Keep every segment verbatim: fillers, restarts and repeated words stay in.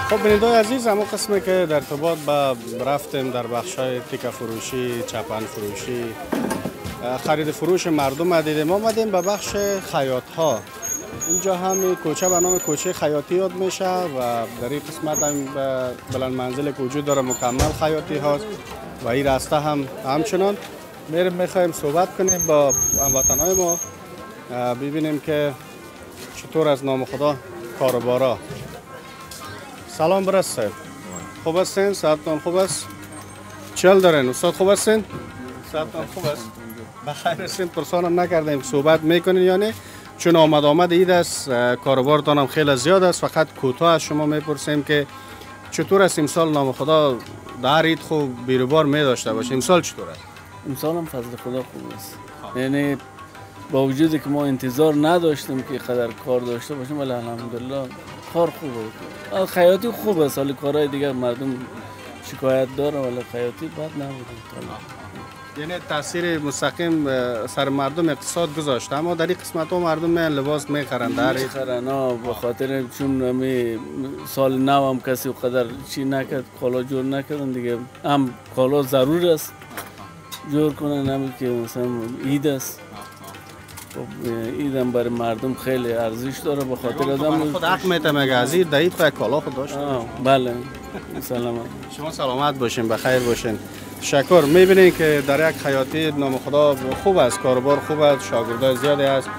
خب بینندگان عزیز، اما قسمی که در ارتباط با رفتیم در بخش‌های تیکه فروشی، چپن فروشی، خرید فروش مردم دیدیم. ما آمدیم به بخش خیاط ها. اینجا هم کوچه به نام کوچه خیاطی یاد میشه و در این قسمت هم بلند منزل که وجود داره مکمل خیاطی هاست و این راسته هم همچنان. میریم میخوایم صحبت کنیم با هموطنهای ما، ببینیم که چطور از نام خدا کاروبارا. سلام برس صاحب، خوب هستین؟ صحتتان خوب است؟ چل دارین استاد؟ خوب هستین؟ صحتتان خوب است؟ بخیر هستین؟ پرسانم نکردیم صحبت میکنین یا نه؟ چون آمد آمد اید است، کاروبارتان هم خیلی زیاد است. فقط کوتاه از شما میپرسیم که چطور است امسال نام خدا در عید خوب بیروبار می داشته باشه؟ امسال چطور است؟ امسال هم فضل خدا خوب است. یعنی با وجودی که ما انتظار نداشتیم که قدر کار داشته باشیم، ولی الحمدلله کار خوبه. خیاطی خوبه، است، ولی کارهای دیگه مردم شکایت داره، ولی خیاطی بد نبوده. یعنی تاثیر مستقیم سر مردم اقتصاد گذاشته، اما در این قسمت ها مردم میان لباس میخرن در میخرن به خاطر چون می سال نو هم کسی قدر چی نکرد، کالا جور نکردن دیگه. هم کالا ضرور است جور کنن، هم که مثلا عید است. عید هم برای مردم خیلی ارزش داره، به خاطر آدم خود حق میته مگه از عید در عید خود کالا خود داشت. بله سلامت شما سلامت باشین، بخیر باشین. تشکر. میبینین که در یک خیاطی نام خدا خوب است، کاروبار خوب است، شاگردای زیادی است.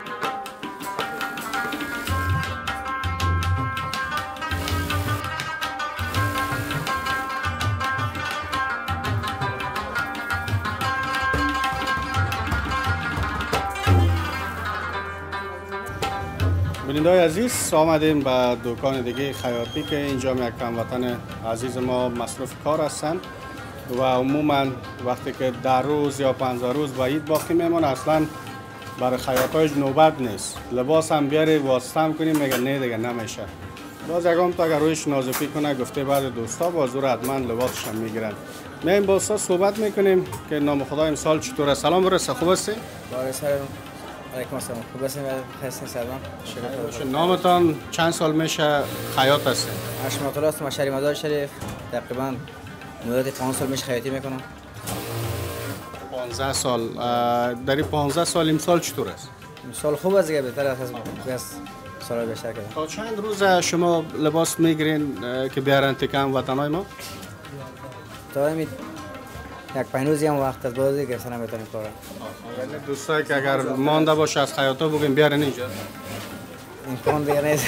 بینندگان عزیز، آمدیم به دکان دیگه خیاطی که اینجا یک هموطن عزیز ما مصروف کار هستند و عموما وقتی که در روز یا پنجاه روز با عید باقی میمونه، اصلا برای خیاطایش نوبت نیست. لباس هم بیاری واسطه هم کنیم، میگه نه دیگه نمیشه. باز یکم تا اگر رویش نازکی کنه گفته بعد دوستا با زور حتما لباسش هم میگیرن. میایم با استاد صحبت میکنیم که نام خدا امسال چطور است. سلام برسه، خوب هستی؟ علیکم السلام، خوب هستین؟ هستین سلام. شکر. نامتان چند سال میشه خیاط هستین؟ هاشم الله است، مشهری مزار شریف. تقریبا مدت پنج سال میشه خیاطی میکنم. پانزده سال. در این پانزده سال امسال چطور است؟ امسال خوب است دیگه، بهتر از از سال بیشتر کردم. تا چند روز شما لباس میگیرین که بیارن تکم وطنای ما؟ تا همین یک پنج روزی هم وقت از بازی که اصلا نمیتونیم کار. یعنی دوستایی که اگر مانده باشه از خیاطا بگیم بیارن اینجا. امکان دیگه نیست.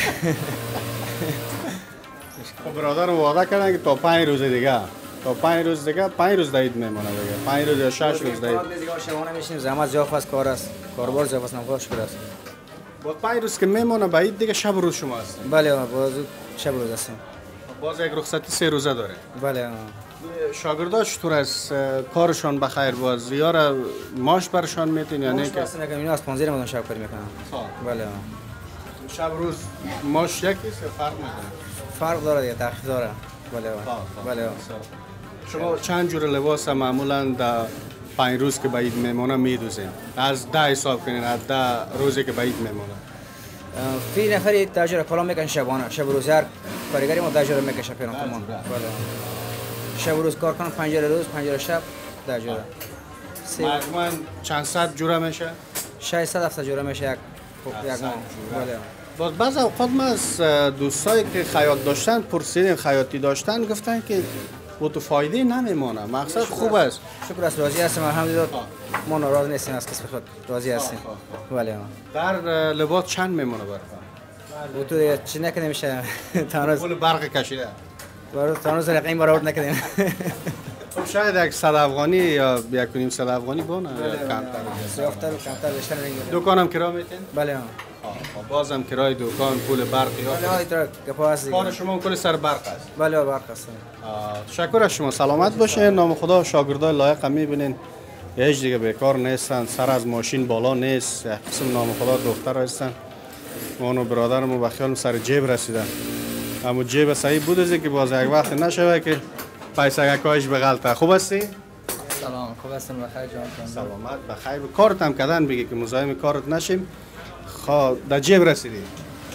خب برادر وعده کردن که تا پنج روز دیگه تا پنج روز دیگه پنج روز داید میمونه دیگه. پنج روز یا شش روز داید. دیگه شبانه میشیم، زحمت زیاد است، کار است. کاروبار زیاد است، نمخواه شکر است. با پنج روز که میمونه باید دیگه شب روز شما است. بله باز شب روز هستیم. باز یک رخصتی سه روزه داره. بله. شاگردها چطور است؟ کارشان بخیر باز یا ماش برشان میتین یا نه که اصلا نکنم؟ اینا از پانزده رمضان شب کاری میکنن. بله. شب روز ماش یکیست یا فرق میکنه؟ فرق داره دیگه، تخفیف داره. بله. بله. شما چند جور لباس معمولا در پنج روز که بعید میمونه میدوزین؟ از ده حساب کنین، از ده روزی که بعید میمونه. فی نفری تاجر کلام میکن شبانه، شب روز هر کارگری ما تاجر میکشه پیران تمام. بله. شب روز کار کنم، پنجره روز، پنجره شب در جوره. مجموعاً چند صد جوره میشه؟ ششصد هفتصد جوره میشه یک یک ماه. بله. باز بعض اوقات ما از دوستایی که خیاط داشتن پرسیدیم خیاطی داشتن گفتن که با تو فایده نمیمونه. مقصد خوب است. شکر است، راضی هستیم الحمدلله. ما ناراض نیستیم از کسب خود، راضی هستیم. بله. در لباس چند میمونه برات؟ با تو چی نکنه میشه تنها پول برق کشیده. برای تنها رقم برآورد نکردیم. خب شاید یک صد افغانی یا یک نیم صد افغانی بونه کمتر. زیادتر و کمتر بیشتر نمیگیره. دکانم کرایه میتین؟ بله. خب بازم کرایه دکان، پول برقی ها. بله ایترا گپا است دیگه. کار شما کل سر برق است. بله برق است. تشکر از شما، سلامت باشین. نام خدا شاگردای لایق میبینین. هیچ دیگه بیکار نیستن، سر از ماشین بالا نیست. یک قسم نام خدا دختر هستن. مانو برادرمو با خیالم سر جیب رسیدن. اما جیب صحیح بود که باز یک وقت نشوه که پیسه کاش بغلطه. خوب هستی؟ سلام، خوب هستم، بخیر جان. سلامت، بخیر. کارت هم کردن بگی که مزاحم کارت نشیم. خب در جیب رسیدی؟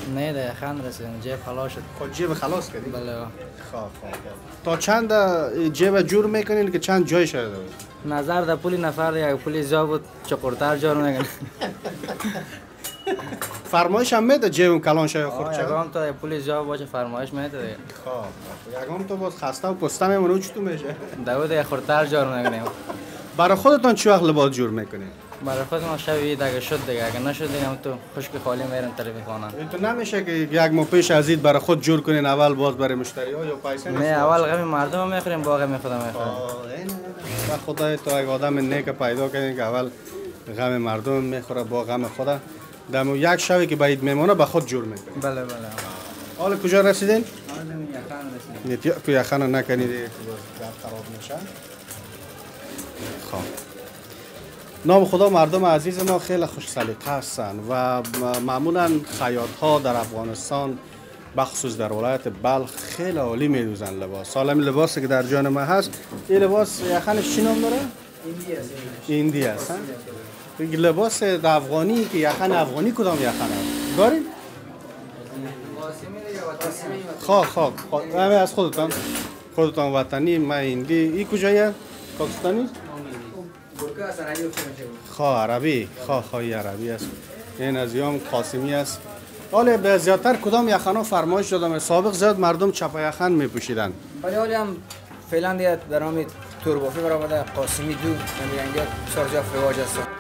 نه ده خان رسیدم جیب خلاص شد. خود جیب خلاص کردی؟ بله. خواه خواه تا چند جیب جور میکنین که چند جای شده؟ نظر ده پولی نفر ده یا پولی زا بود چقدرتر جور میکنه. فرمایش هم میده جیبم کلان شده خورد چه؟ یکم تا پولی زا باشه فرمایش میده دیگه. خواه یکم تو باز خسته و پسته میمونه چطور میشه؟ داود یه خورتر جور میکنیم. برای خودتان چه وقت لباس جور میکنین؟ برای خود ما شبیه دیگه شد دیگه اگه نشد دیگه هم تو خشک خالی میرن طرف خانه. این تو نمیشه که یک ماه پیش از اید برای خود جور کنین اول باز برای مشتری ها یا پیسه نه اول غم مردم میخوریم با غم خودم میخوریم. و خدای تو یک آدم نیک پیدا کنین که اول غم مردم میخوره با غم خدا. دمو یک شبی که باید میمونه به خود جور میکنین. بله بله. حالا کجا رسیدین؟ حالا یخان رسیدیم. تو یخن نکنید خراب میشه. خب نام خدا مردم عزیز ما خیلی خوش سلیقه هستند و معمولا خیاط ها در افغانستان بخصوص در ولایت بلخ خیلی عالی میدوزن لباس. سالم لباسی که در جان ما هست این لباس یخنش چی نام داره؟ ایندی است. ایندی است. این لباس افغانی که یخن افغانی کدام یخن است؟ دارین؟ خواه خواه همه از خودتان خودتان وطنی ما ایندی این کجایه؟ پاکستانی؟ خواه عربی خواه خواهی عربی است. این از یام قاسمی است. حالا به زیادتر کدام یخنا فرمایش دادم؟ سابق زیاد مردم چپا یخن می پوشیدن ولی حالی هم فعلا دیگه در نام توربافی برآمده قاسمی دو نمیگن بسیار زیاد رواج است.